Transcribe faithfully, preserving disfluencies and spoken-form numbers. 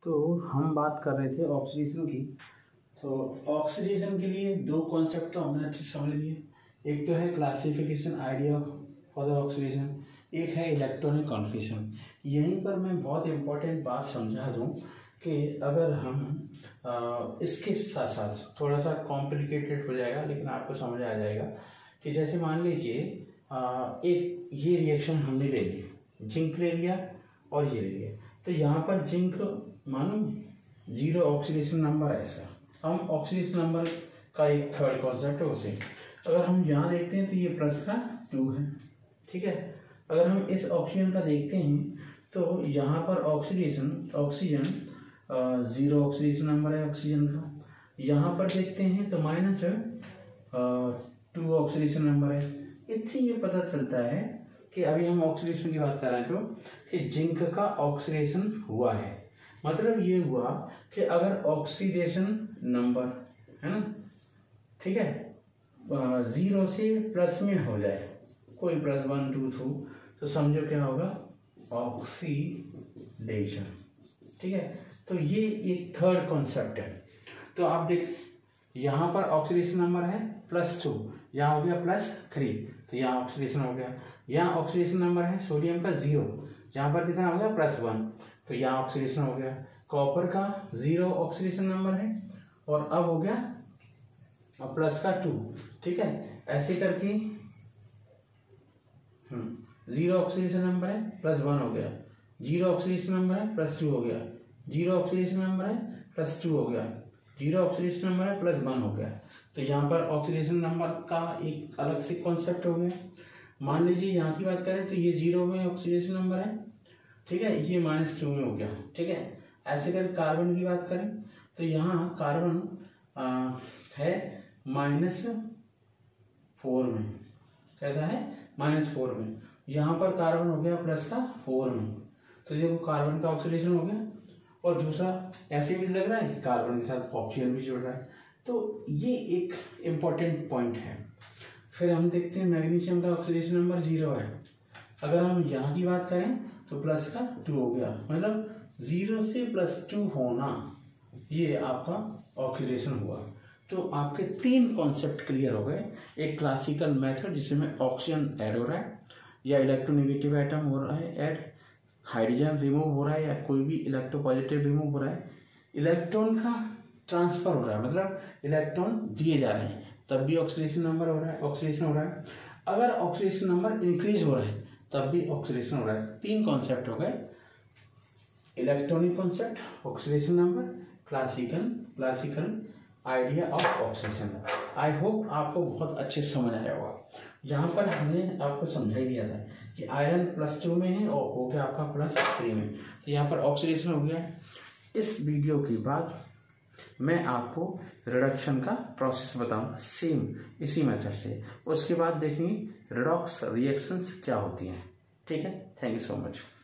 तो हम बात कर रहे थे ऑक्सीडेशन की। तो ऑक्सीडेशन के लिए दो कॉन्सेप्ट तो हमने अच्छे समझ लिए। एक तो है classification idea for the oxidation, एक है इलेक्ट्रॉनिक कन्फर्मेशन। यहीं पर मैं बहुत इम्पोर्टेंट बात समझा दूं कि अगर हम आ, इसके साथ साथ थोड़ा सा कॉम्प्लिकेटेड हो जाएगा लेकिन आपको समझ आ जाएगा कि जैसे मान लीजिए एक ये रिएक्शन हमने ले ली, जिंक ले लिया और ये ले लिया, तो यहाँ पर जिंक मानो जीरो ऑक्सीडेशन नंबर है इसका। हम ऑक्सीडेशन नंबर का एक थर्ड कॉन्सेप्ट है उसे अगर हम यहाँ देखते हैं तो ये प्लस का टू है, ठीक है। अगर हम इस ऑक्सीजन का देखते हैं तो यहाँ पर oxidation oxygen zero oxidation number है ऑक्सीजन का। यहाँ पर देखते हैं तो माइनस टू ऑक्सीडेशन नंबर है। इससे ये पता चलता है कि अभी हम ऑक्सीडेशन की बात कर रहे हैं तो कि जिंक का ऑक्सीडेशन हुआ है। मतलब ये हुआ कि अगर ऑक्सीडेशन नंबर है ना, ठीक है, ज़ीरो से प्लस में हो जाए, कोई प्लस वन टू टू, तो समझो क्या होगा, ऑक्सीडेशन, ठीक है। तो ये एक थर्ड कॉन्सेप्ट है। तो आप देख यहाँ पर ऑक्सीडेशन नंबर है प्लस टू, यहाँ हो गया प्लस थ्री, तो यहाँ ऑक्सीडेशन हो गया। यहाँ ऑक्सीडेशन नंबर है सोडियम का जीरो, यहाँ पर कितना हो गया प्लस वन, तो यहाँ ऑक्सीडेशन हो गया। कॉपर का जीरो ऑक्सीडेशन नंबर है और अब हो गया प्लस का टू, ठीक है। ऐसे करके जीरो ऑक्सीडेशन नंबर है प्लस वन हो गया, जीरो ऑक्सीडेशन नंबर है प्लस टू हो गया, जीरो ऑक्सीडेशन नंबर है प्लस टू हो गया, जीरो ऑक्सीडेशन नंबर है प्लस वन हो गया। तो यहाँ पर ऑक्सीडेशन नंबर का एक अलग से कॉन्सेप्ट हो गया। मान लीजिए यहाँ की बात करें तो ये जीरो में ऑक्सीडेशन नंबर है, ठीक है, ये माइनस टू में हो गया, ठीक है। ऐसे करके कार्बन की बात करें तो यहाँ कार्बन है माइनस फोर में, कैसा है माइनस फोर में, यहाँ पर कार्बन हो गया प्लस का फोर में, तो ये कार्बन का ऑक्सीडेशन हो गया। और दूसरा ऐसे भी लग रहा है कार्बन के साथ ऑक्सीजन भी जुड़ रहा है, तो ये एक इम्पॉर्टेंट पॉइंट है। फिर हम देखते हैं मैग्नीशियम का ऑक्सीडेशन नंबर जीरो है। अगर हम यहाँ की बात करें तो प्लस का टू हो गया, मतलब जीरो से प्लस टू होना, ये आपका ऑक्सीडेशन हुआ। तो आपके तीन कॉन्सेप्ट क्लियर हो गए। एक क्लासिकल मेथड जिसमें ऑक्सीजन ऐड हो रहा है या इलेक्ट्रोनेगेटिव एटम हो रहा है ऐड, हाइड्रोजन रिमूव हो रहा है या कोई भी इलेक्ट्रोपॉजिटिव रिमूव हो रहा है, इलेक्ट्रॉन का ट्रांसफर हो रहा है, मतलब इलेक्ट्रॉन दिए जा रहे हैं तब भी ऑक्सीडेशन नंबर हो रहा है ऑक्सीडेशन हो रहा है, अगर ऑक्सीडेशन नंबर इंक्रीज हो रहा है तब भी ऑक्सीडेशन हो रहा है। तीन कॉन्सेप्ट हो गए, electronic concept, oxidation number, classical classical idea of oxidation. I hope आपको बहुत अच्छे समझ आया होगा। यहाँ पर हमने आपको समझा ही दिया था कि आयरन प्लस टू में है और हो गया आपका प्लस थ्री में, तो यहाँ पर ऑक्सीडेशन हो गया। इस वीडियो के बाद मैं आपको रिडक्शन का प्रोसेस बताऊंगा सेम इसी मेथड से, उसके बाद देखेंगे रिडॉक्स रिएक्शंस क्या होती हैं, ठीक है। Thank you so much.